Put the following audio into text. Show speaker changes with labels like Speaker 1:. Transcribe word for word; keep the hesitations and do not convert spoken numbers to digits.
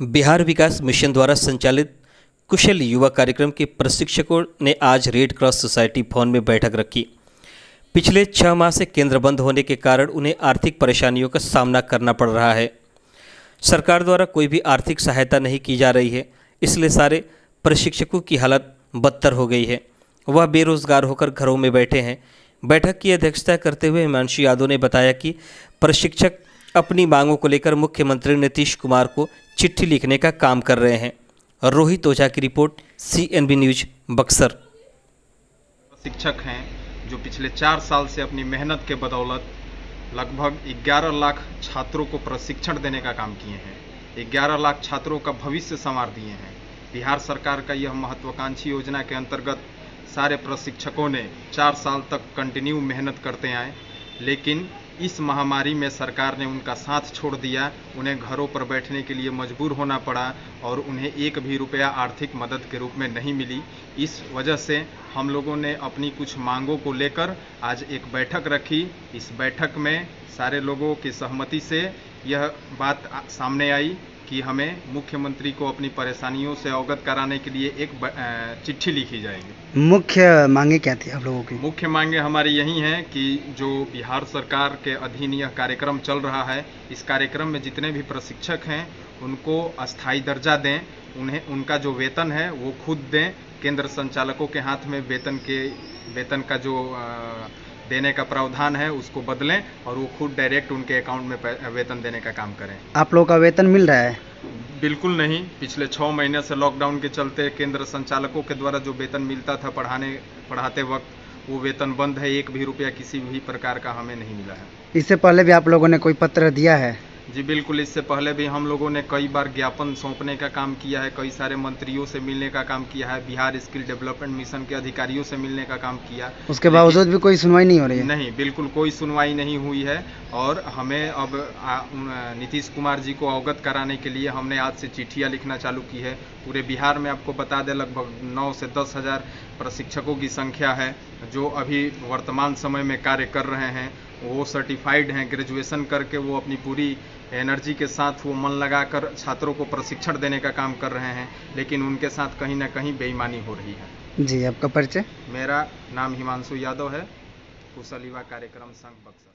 Speaker 1: बिहार विकास mission द्वारा संचालित कुशल युवा कार्यक्रम के प्रशिक्षकों ने आज रेड क्रॉस सोसाइटी भवन में बैठक रखी। पिछले छह माह से केंद्र बंद होने के कारण उन्हें आर्थिक परेशानियों का सामना करना पड़ रहा है। सरकार द्वारा कोई भी आर्थिक सहायता नहीं की जा रही है, इसलिए सारे प्रशिक्षकों की हालत बदतर हो गई है। वह बेरोजगार होकर घरों में बैठे हैं। बैठक की अध्यक्षता करते हुए हिमांशु यादव ने बताया कि प्रशिक्षक अपनी मांगों को लेकर मुख्यमंत्री नीतीश कुमार को चिट्ठी लिखने का काम कर रहे हैं। रोहित ओझा की रिपोर्ट, सीएनबी न्यूज, बक्सर।
Speaker 2: प्रशिक्षक हैं जो पिछले चार साल से अपनी मेहनत के बदौलत लगभग ग्यारह लाख छात्रों को प्रशिक्षण देने का काम किए हैं। ग्यारह लाख छात्रों का भविष्य संवार दिए हैं। बिहार सरकार का यह महत्वाकांक्षी योजना के अंतर्गत सारे प्रशिक्षकों ने चार साल तक कंटिन्यू मेहनत करते आए, लेकिन इस महामारी में सरकार ने उनका साथ छोड़ दिया। उन्हें घरों पर बैठने के लिए मजबूर होना पड़ा और उन्हें एक भी रुपया आर्थिक मदद के रूप में नहीं मिली। इस वजह से हम लोगों ने अपनी कुछ मांगों को लेकर आज एक बैठक रखी। इस बैठक में सारे लोगों की सहमति से यह बात सामने आई कि हमें मुख्यमंत्री को अपनी परेशानियों से अवगत कराने के लिए एक चिट्ठी लिखी जाएगी।
Speaker 3: मुख्य मांगे क्या थी आप लोगों की?
Speaker 2: मुख्य मांगे हमारी यही हैं कि जो बिहार सरकार के अधीन यह कार्यक्रम चल रहा है, इस कार्यक्रम में जितने भी प्रशिक्षक हैं उनको अस्थायी दर्जा दें। उन्हें उनका जो वेतन है वो खुद दें। केंद्र संचालकों के हाथ में वेतन के वेतन का जो आ, देने का प्रावधान है उसको बदलें और वो खुद डायरेक्ट उनके अकाउंट में वेतन देने का काम करें।
Speaker 3: आप लोगों का वेतन मिल रहा है?
Speaker 2: बिल्कुल नहीं। पिछले छः महीने से लॉकडाउन के चलते केंद्र संचालकों के द्वारा जो वेतन मिलता था पढ़ाने पढ़ाते वक्त, वो वेतन बंद है। एक भी रुपया किसी भी प्रकार का हमें नहीं मिला है।
Speaker 3: इससे पहले भी आप लोगों ने कोई पत्र दिया है?
Speaker 2: जी बिल्कुल, इससे पहले भी हम लोगों ने कई बार ज्ञापन सौंपने का काम किया है, कई सारे मंत्रियों से मिलने का काम किया है, बिहार स्किल डेवलपमेंट मिशन के अधिकारियों से मिलने का काम किया।
Speaker 3: उसके बावजूद भी कोई सुनवाई नहीं हो रही है?
Speaker 2: नहीं, बिल्कुल कोई सुनवाई नहीं हुई है। और हमें अब नीतीश कुमार जी को अवगत कराने के लिए हमने आज से चिट्ठियाँ लिखना चालू की है। पूरे बिहार में आपको बता दें लगभग नौ से दस हज़ार प्रशिक्षकों की संख्या है जो अभी वर्तमान समय में कार्य कर रहे हैं। वो सर्टिफाइड हैं, ग्रेजुएशन करके वो अपनी पूरी एनर्जी के साथ वो मन लगाकर छात्रों को प्रशिक्षण देने का काम कर रहे हैं, लेकिन उनके साथ कहीं ना कहीं बेईमानी हो रही है।
Speaker 3: जी, आपका परिचय?
Speaker 2: मेरा नाम हिमांशु यादव है, कुशल युवा कार्यक्रम संघ बक्सर।